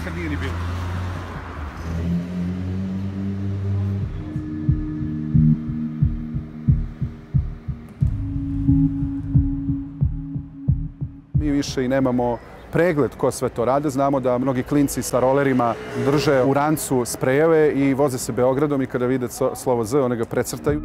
nikad nije ni bilo. Mi više i nemamo pregled ko sve to rade. Znamo da mnogi klinci sa rolerima drže u rancu sprejeve i voze se Beogradom i kada vide slovo Z, one ga precrtaju.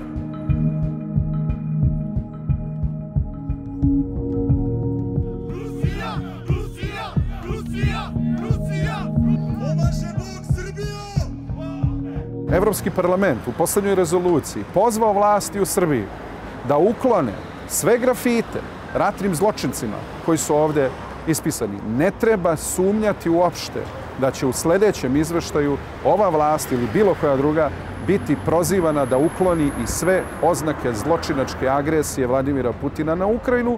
Evropski parlament u poslednjoj rezoluciji pozvao vlasti u Srbiji da uklone sve grafite ratnim zločincima koji su ovde ispisani. Ne treba sumnjati uopšte da će u sledećem izveštaju ova vlast ili bilo koja druga biti prozivana da ukloni i sve oznake zločinačke agresije Vladimira Putina na Ukrajinu.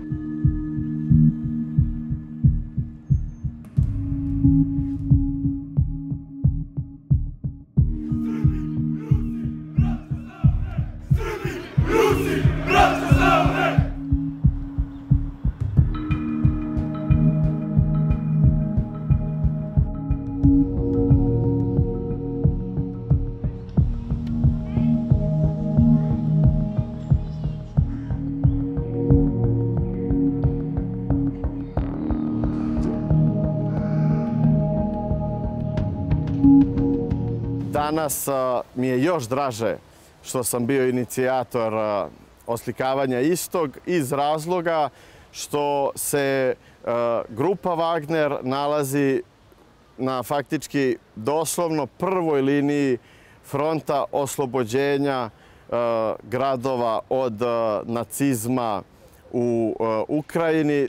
Danas mi je još draže što sam bio inicijator oslikavanja istog iz razloga što se grupa Wagner nalazi na faktički doslovno prvoj liniji fronta oslobođenja gradova od nacizma u Ukrajini.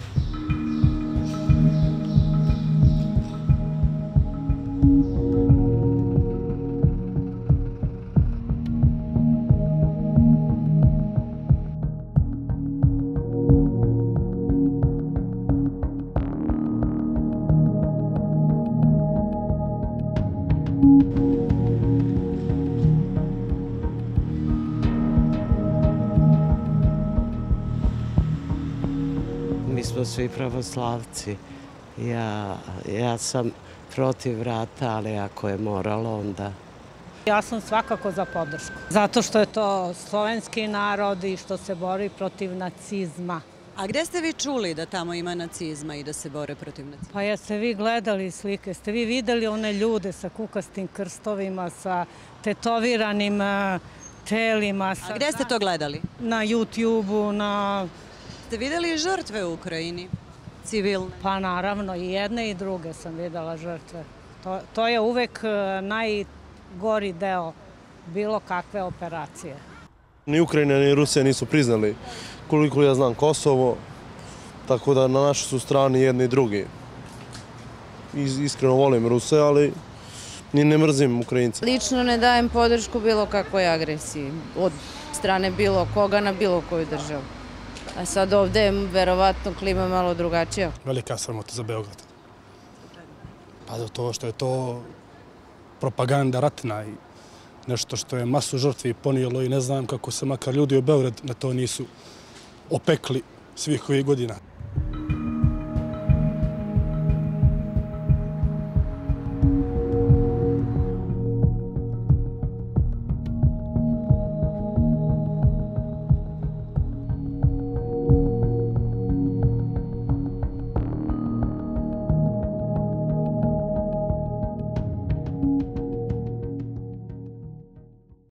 Mi smo svi pravoslavci. Ja sam protiv rata, ali ako je moralo, onda... Ja sam svakako za podršku. Zato što je to slovenski narod i što se bori protiv nacizma. A gde ste vi čuli da tamo ima nacizma i da se bore protiv nacizma? Pa jeste vi gledali slike? Ste vi videli one ljude sa kukastim krstovima, sa tetoviranim telima? A gde ste to gledali? Na YouTube-u, na... Ste videli žrtve u Ukrajini? Civilne? Pa naravno, i jedne i druge sam videla žrtve. To je uvek najgori deo bilo kakve operacije. Ni Ukrajina ni Rusija nisu priznali, koliko ja znam, Kosovo, tako da na našoj su strani jedni i drugi. Iskreno volim Ruse, ali ni ne mrzim Ukrajinca. Lično ne dajem podršku bilo kakvoj agresiji, od strane bilo koga na bilo koju državu. A sad ovde je verovatno klima malo drugačija. Velika sramota za Beograd. Pa zato što je to propaganda ratna i nešto što je masu žrtvi ponijelo i ne znam kako se makar ljudi u Beograd na to nisu opekli svih ovih godina.